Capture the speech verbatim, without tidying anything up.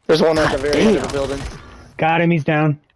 There's one at God the very end of damn. the building. Got him, he's down.